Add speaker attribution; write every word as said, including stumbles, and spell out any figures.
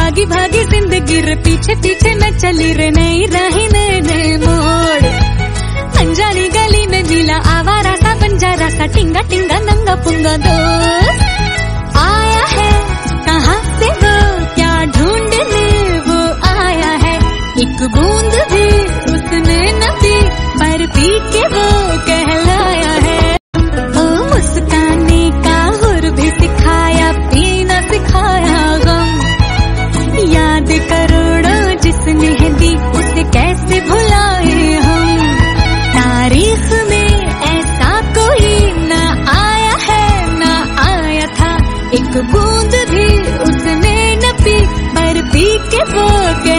Speaker 1: भागी भागी जिंदगी रे पीछे पीछे मैं चली रे नई राही नए नए मोड़। अनजानी गली में मिला आवारा सा बंजारा सा टिंगा टिंगा नंगा पुंगा दोस्त। आया है कहाँ से वो क्या ढूंढने वो आया है, एक बूंद भी उसने न पी पर पी के वो कहलाया है। ओ मुस्काने का हुर भी सिखाया, पीना सिखाया गम। याद करोड़ों जिसने दी उसे कैसे भुलाए हम। तारीख में ऐसा कोई ना आया है ना आया था, एक बूंद भी उसने न पी पर पी के वो